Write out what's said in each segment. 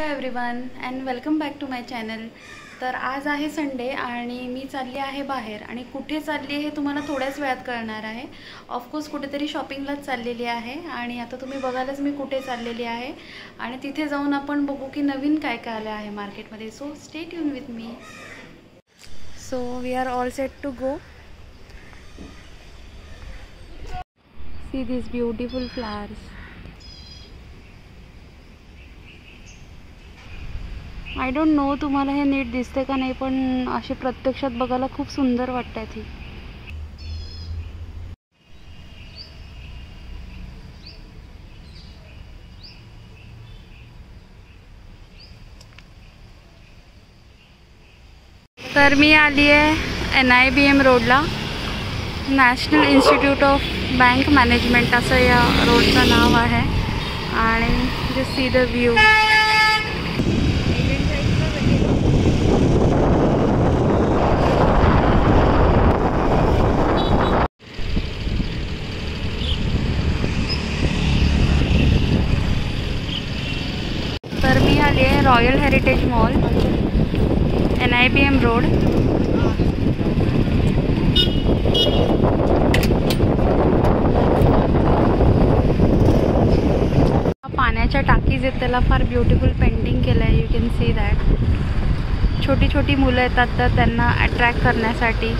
Everyone and welcome back to my channel. तर आज आहे संडे आणि मी चालली आहे बाहेर आणि कुठे चालली आहे हे तुम्हाला थोड्याच वेळात कळणार आहे। ऑफकोर्स कुठेतरी शॉपिंगलाच चाललेली आहे आणि आता तुम्ही बघालच मी कुठे चाललेली आहे आणि तिथे जाऊन आपण बघू की नवीन काय काय आले आहे मार्केटमध्ये। So stay tune with me. So we are all set to go. See this beautiful flowers. I don't know तुम्हाला हे नीट दिसते का नाही, पण असे प्रत्यक्षात बघायला खूप सुंदर वाटतात ही। तर मी आली आहे NIBM रोडला, National Institute of Bank Management असं या रोडचं नाव आहे आणि जस्ट सी द व्ह्यू। तर मी आली आहे Royal Heritage Mall, NIBM road. पाण्याच्या टाकीज आहेत, त्याला फार ब्युटिफुल पेंटिंग केलं आहे। You can see that. छोटी छोटी मुलं येतात तर त्यांना अट्रॅक्ट करण्यासाठी।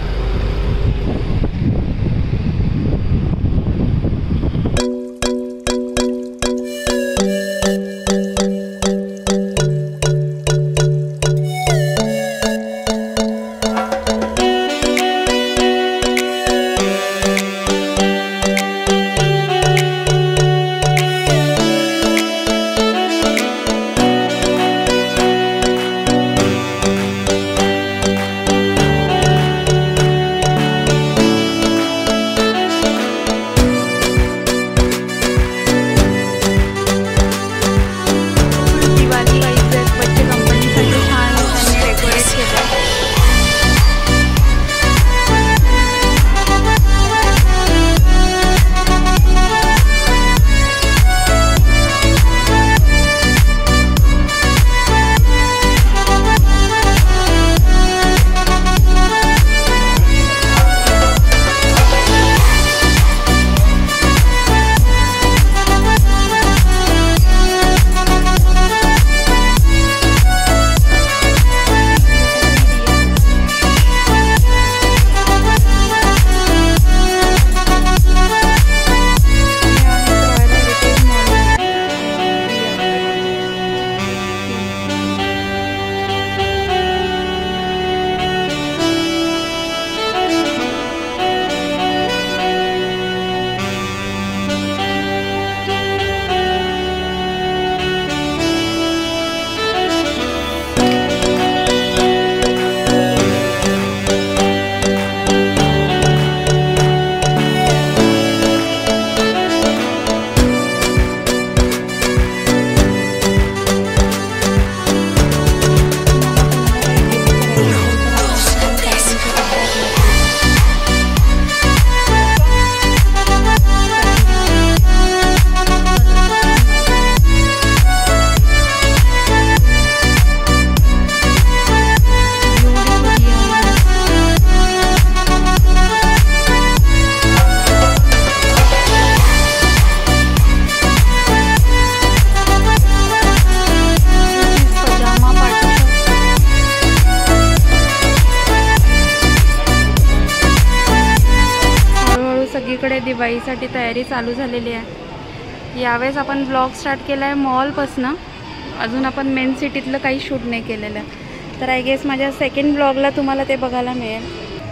सगळीकडे दिवाळीसाठी तयारी चालू झालेली आहे। यावेळेस आपण ब्लॉग स्टार्ट केला आहे मॉलपासनं, अजून आपण मेन सिटीतलं काही शूट नाही केलेलं। तर आय गेस माझ्या सेकंड ब्लॉगला तुम्हाला ते बघायला मिळेल।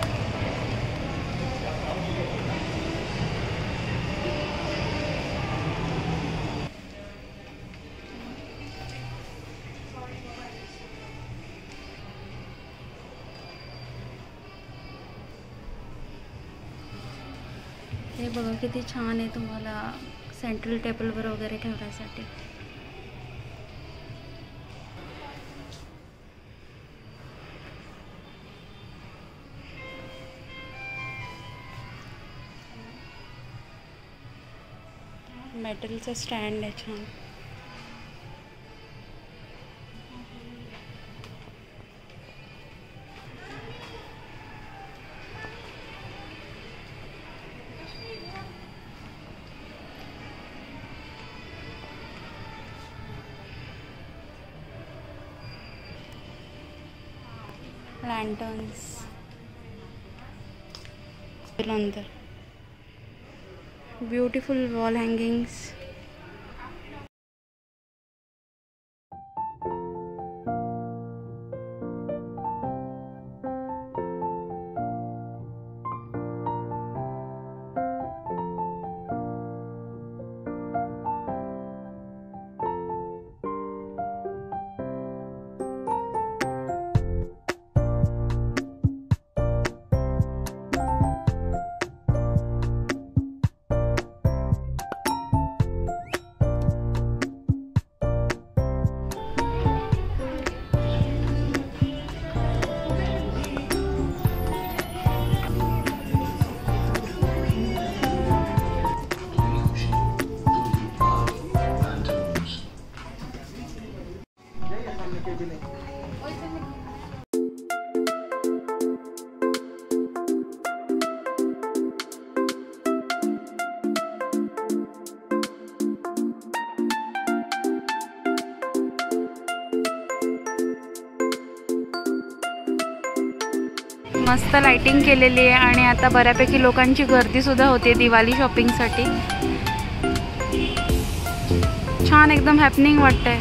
हे बघा किती छान आहे, तुम्हाला सेंट्रल टेबलवर वगैरे ठेवण्यासाठी। मेटलचं स्टँड आहे छान। लँटर्न्स नंतर ब्युटिफुल वॉल हँगिंग्स. मस्त लाइटिंग केलेली आहे आणि आता बऱ्यापैकी लोकांची गर्दी सुद्धा होते दिवाळी शॉपिंगसाठी. छान एकदम हॅपनिंग वाटतंय.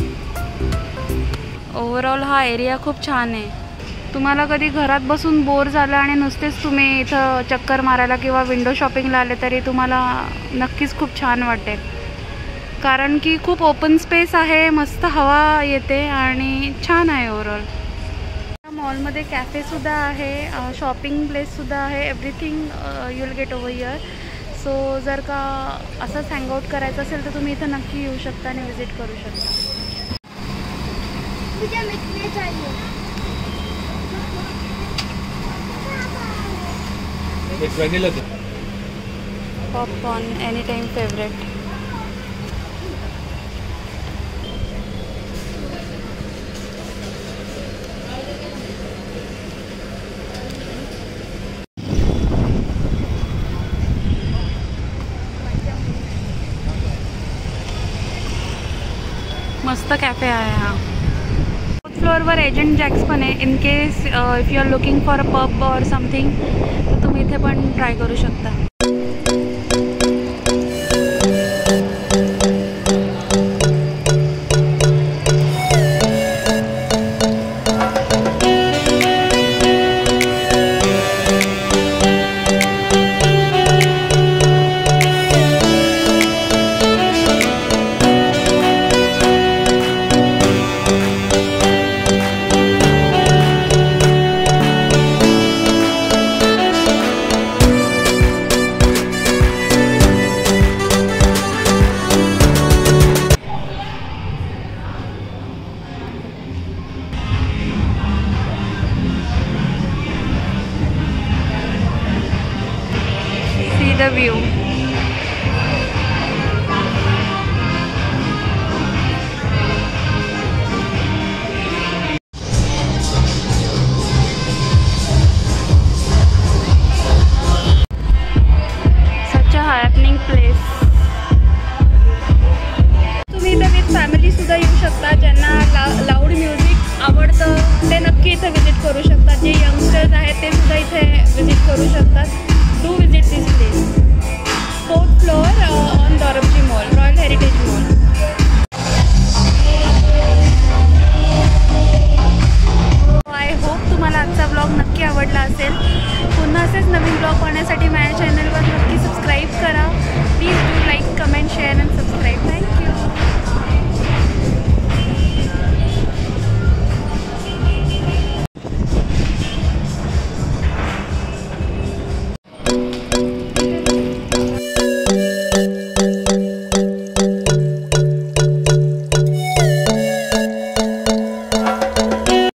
ओव्हरऑल हा एरिया खूप छान आहे. तुम्हाला कधी घरात बसून बोर झालं आणि नुसतेच तुम्ही इथं चक्कर मारायला किंवा विंडो शॉपिंगला आले तरी तुम्हाला नक्कीच खूप छान वाटेल. कारण की खूप ओपन स्पेस आहे, मस्त हवा येते आणि छान आहे ओव्हरऑल. मॉलमध्ये कॅफेसुद्धा आहे, शॉपिंग प्लेससुद्धा आहे. Everything you will get over here. So जर का असंच हँगआउट करायचं असेल तर तुम्ही इथं नक्की येऊ शकता आणि विजिट करू शकता. Popcorn any time favourite. मस्त कॅफे आहे हा. फोर्थ फ्लोअरवर एजंट जॅक्स पण आहे. In case if you are looking for a pub or something तर तुम्ही इथे पण ट्राय करू शकता.